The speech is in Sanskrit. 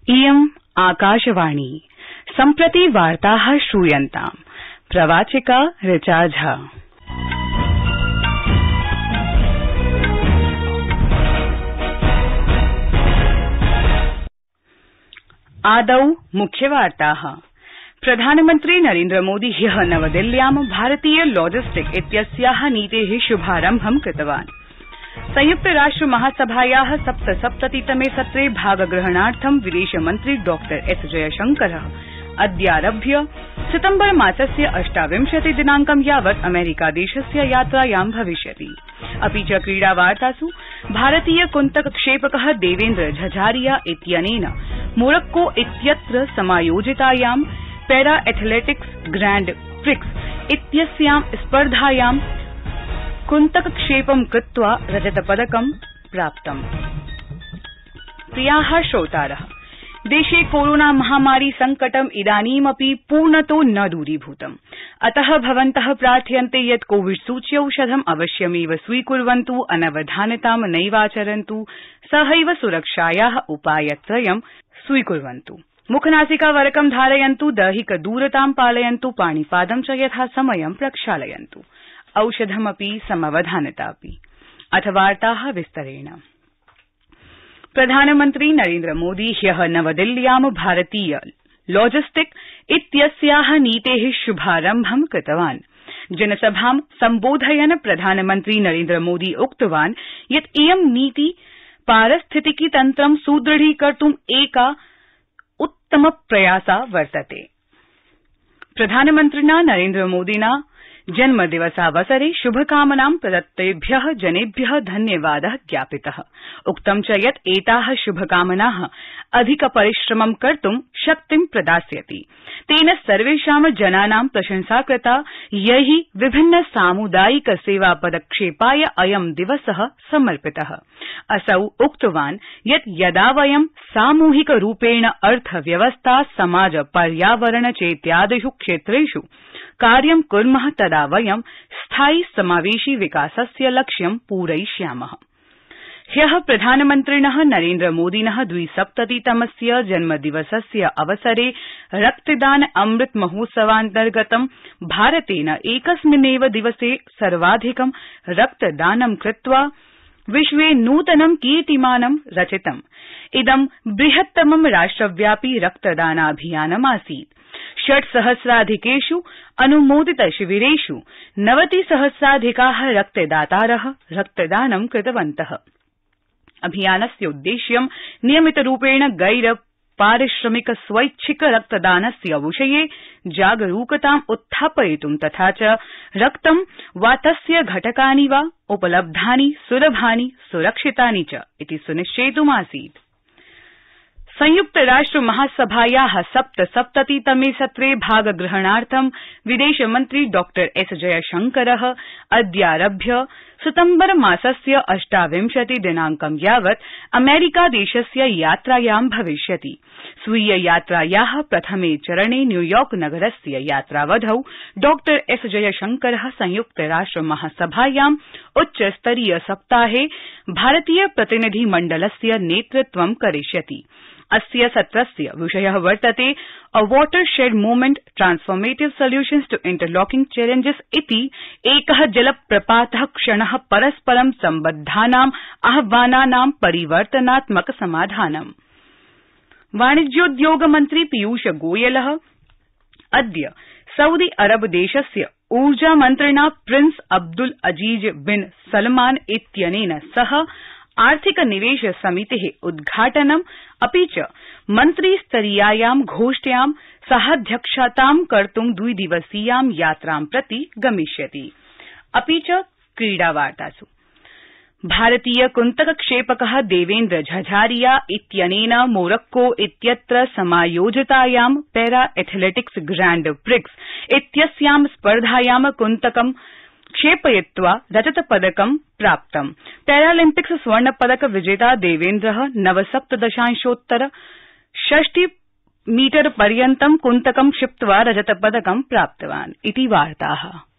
इयम् आकाशवाणी सम्प्रति वार्ताः श्रूयन्ताम् प्रवाचिका ऋचा झा। आदौ मुख्यवार्ताः। प्रधानमन्त्री नरेन्द्रमोदी ह्यः नवदिल्ल्यां भारतीय लॉजिस्टिक इत्यस्याः नीतेः शुभारम्भं कृतवान्। संयुक्तराष्ट्र महासभायाः 77तमे सत्रे भागग्रहणार्थं विदेशमन्त्री डॉ एस जयशंकरः अद्यारभ्य सितम्बर मासस्य 28 दिनांकं यावत् अमेरिकादेशस्य यात्रायां भविष्यति। अपि च क्रीडावार्तासु भारतीय कुन्तक क्षेपकः देवेन्द्र झझारिया इत्यनेन मोरक्को इत्यत्र समायोजितायां पैरा एथलेटिक्स ग्रैंड प्रिक्स इत्यस्यां स्पर्धायां कुन्तक क्षेपं कृत्वा रजतपदकं प्राप्तम्। प्रियाः श्रोतारः, देशे कोरोना महामारी संकटम् इदानीमपि पूर्णतो न दूरीभूतम्। अतः भवन्तः प्रार्थयन्ते यत् कोविड सूच्यौषधम् अवश्यमेव स्वीकुर्वन्तु, अनवधानतां नैवाचरन्तु, सहैव सुरक्षायाः उपायत्रयं स्वीकुर्वन्तु। मुखनासिकावरकं धारयन्तु, दैहिकदूरतां पालयन्तु, पाणिपादं च यथासमयं प्रक्षालयन्तु। औषधमपि समवधानतापि। अथ वार्ताः विस्तरेण। प्रधानमन्त्री नरेन्द्रमोदी ह्यः नवदिल्ल्यां भारतीय लॉजिस्टिक इत्यस्याः नीतेः शुभारम्भं कृतवान्। जनसभां सम्बोधयन् प्रधानमन्त्री नरेन्द्रमोदी उक्तवान् यत् इयं नीति पारिस्थितिकी तन्त्रं सुदृढीकर्तुम् एका उत्तमप्रयासा वर्तते। प्रधानमन्त्रिणा नरेन्द्रमोदिना जन्मदिवसावसरे शुभकामनां प्रदत्तेभ्यः जनेभ्यः धन्यवादः ज्ञापितः। उक्तं च यत् एताः शुभकामनाः अधिकपरिश्रमं कर्तुं शक्तिं प्रदास्यति। तेन सर्वेषां जनानां प्रशंसा कृता, यैः विभिन्न सामुदायिक सेवा पदक्षेपाय अयं दिवसः समर्पितः। असौ उक्तवान् यत् यदा वयं सामूहिकरूपेण अर्थव्यवस्था, समाज, पर्यावरण चेत्यादिषु क्षेत्रेषु कार्यं कुर्मः तदा वयं स्थायि समावेशि विकासस्य लक्ष्यं पूरयिष्यामः। ह्यः प्रधानमन्त्रिणः नरेन्द्रमोदिनः 270तमस्य जन्मदिवसस्य अवसरे रक्तदान अमृत महोत्सवान्तर्गतं भारतेन एकस्मिन्नेव दिवसे सर्वाधिकं रक्तदानं कृत्वा विश्वे नूतनं कीर्तिमानं रचितम्। इदं बृहत्तमं राष्ट्रव्यापि रक्तदानाभियानमासीत्। 6,000,000 अनुमोदित शिविरेषु 90,000,000 रक्तदातारः रक्तदानं कृतवन्तः। अभियानस्य उद्देश्यं नियमितरूपेण गैर पारिश्रमिक स्वैच्छिक रक्तदानस्य विषये जागरूकताम् उत्थापयितुं तथा च रक्तं वातस्य घटकानि वा उपलब्धानि, सुलभानि, सुरक्षितानि च इति सुनिश्चेतुमासीत्। संयुक्तराष्ट्र महासभायाः 77तमे सत्रे भागग्रहणार्थं विदेशमन्त्री डॉ एस जयशंकरः अद्यारभ्य सितम्बर मासस्य 28 दिनांकं यावत् अमेरिकादेशस्य यात्रायां भविष्यति। स्वीय यात्रायाः प्रथमे चरणे न्यूयॉर्क नगरस्य यात्रावधौ डॉ एस जयशंकरः संयुक्तराष्ट्र महासभायां उच्चस्तरीय सप्ताहे भारतीय प्रतिनिधिमण्डलस्य नेतृत्वं करिष्यति। अस्य सत्रस्य विषयः वर्तते a watershed movement transformative solutions to interlocking challenges इति एकः जलप्रपातः क्षणः परस्परं सम्बद्धानां आह्वानानां परिवर्तनात्मक समाधानम्। वाणिज्योद्योग मन्त्री पीयूष गोयलः अद्य सऊदी अरब देशस्य ऊर्जा मन्त्रिणा prince Abdul Aziz bin Salman इत्यनेन सह आर्थिक निवेश समितेः उद्घाटनम् अपि च मन्त्रिस्तरीयायां गोष्ठ्यां सहाध्यक्षतां कर्तुं 2 दिवसीयां यात्रां प्रति गमिष्यति। अपि च क्रीडावार्तासु भारतीय कुन्तक क्षेपकः देवेन्द्र झझारिया इत्यनेन मोरक्को इत्यत्र समायोजितायां पैरा एथलेटिक्स ग्रैंड प्रिक्स इत्यस्यां स्पर्धायां कुन्तकं क्षेपयित्वा रजतपदकं प्राप्तम्। पैरालिम्पिक्स स्वर्णपदक विजेता देवेन्द्रः 9.6 मीटर पर्यन्तं कुन्तकं क्षिप्त्वा रजतपदकं प्राप्तवान् इति वार्ताः।